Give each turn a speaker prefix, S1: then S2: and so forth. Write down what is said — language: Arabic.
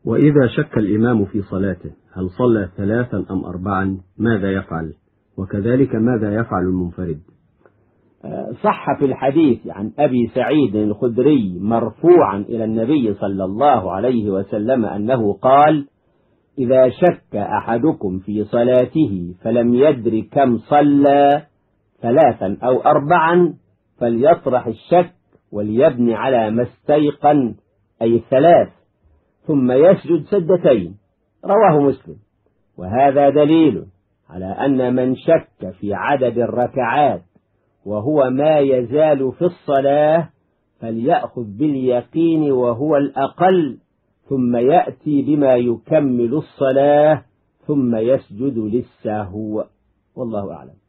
S1: وإذا شك الإمام في صلاته هل صلى 3 أم 4 ماذا يفعل؟ وكذلك ماذا يفعل المنفرد؟
S2: صح في الحديث عن أبي سعيد الخدري مرفوعا إلى النبي صلى الله عليه وسلم أنه قال: إذا شك أحدكم في صلاته فلم يدر كم صلى 3 أو 4 فليطرح الشك وليبني على ما استيقن، أي 3، ثم يسجد سجدتين. رواه مسلم. وهذا دليل على أن من شك في عدد الركعات وهو ما يزال في الصلاة فليأخذ باليقين وهو الأقل، ثم يأتي بما يكمل الصلاة ثم يسجد للسهو. والله أعلم.